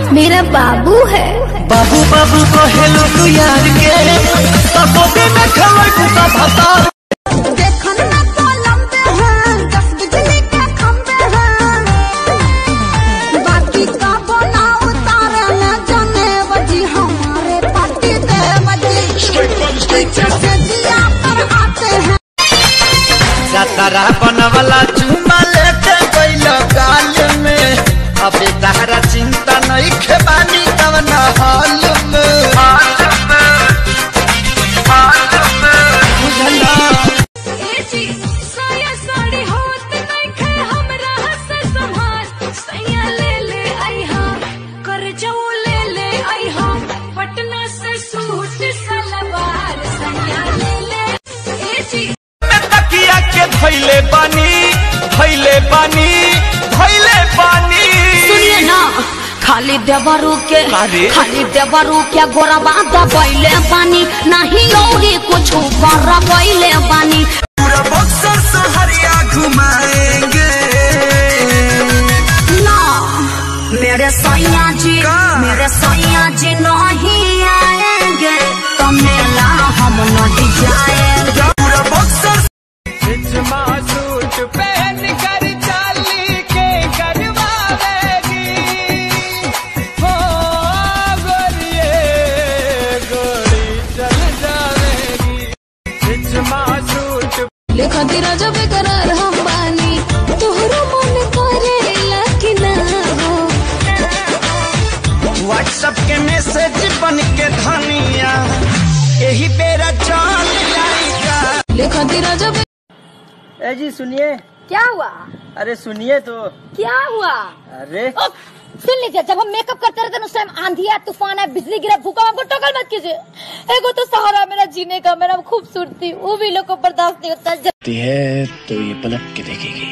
मेरा बाबू है। बाबू बाबू को हेलो तू यार के सबो दिन खबर कुता भता देखन ना तो लंबे हैं 10 बिजली के खंबे हैं, बाकी का बोला उतारे न जाने वजी हमारे पार्टी दे वजी जैसे दिया पर आते हैं। जातारा बनवाला चुमा लेके गइलो गाल में, अबे तहरा चिंता नहीं खेबानी कवन हाल में बुझला। ए जी साया साड़ी होत नहीं खे हमरा से संभाल, सैया ले आई हां कर जाऊ ले आई हां, पटना से सूट सलवार सैया ले ए जी मैं तकिया के धइले बानी सुनिए ना, खाली देवरू के गोरा बांधा बैले पानी नहीं लौरी कुछ बड़ा बैले पानी। पूरा बक्सर सहरिया घुमाएंगे ना मेरे सैया जी नहीं आएंगे तो मेला हम नहीं जाएंगे। पूरा बक्सर सूट पहन कर चाली के करवावेगी हो गोरिये गोरी चल जावेगी सूट। लिखा तेरा जब करार हम बानी तोहरो मन करेला कि ना हो, व्हाट्सएप के मैसेज बन के धनिया यही बेरा चल जाएगा। लिखा तेरा जब। ए जी सुनिए। क्या हुआ? अरे सुनिए तो। क्या हुआ? अरे सुन लीजिए, जब हम मेकअप करते रहते उस टाइम आंधी है, तूफान है, बिजली गिरा, भूकंप, हमको टोकल मत कीजिए। एगो तो सहारा मेरा जीने का, मेरा खूबसूरती, वो भी लोग को बर्दाश्त नहीं होता है तो ये पलट के देखेगी,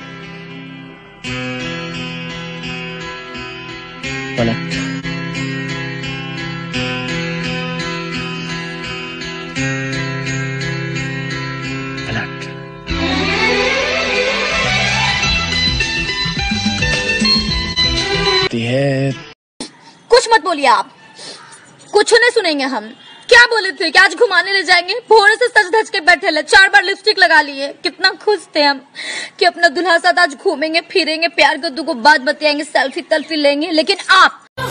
पलट। है कुछ मत बोलिए आप, कुछ नहीं सुनेंगे हम। क्या बोले थे कि आज घुमाने ले जाएंगे, भोरे से सज धज के बैठे ले, 4 बार लिपस्टिक लगा लिए। कितना खुश थे हम कि अपना दुल्हा साथ आज घूमेंगे फिरेंगे, प्यार को 2 बात बतियाएंगे, सेल्फी तल्फी लेंगे। लेकिन आप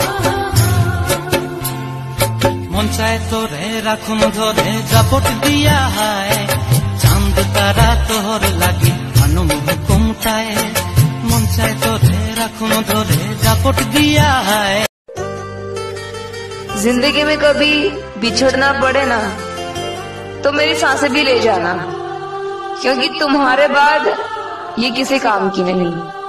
मन चाहे तो रे राखुम धरे जापट दिया है, चांद तारा तोहर लागी अनुम हुकुमटाए। मन चाहे तो रे राखुम धरे जापट दिया है। जिंदगी में कभी बिछड़ना पड़े ना तो मेरी सांसें भी ले जाना, क्योंकि तुम्हारे बाद ये किसी काम की नहीं।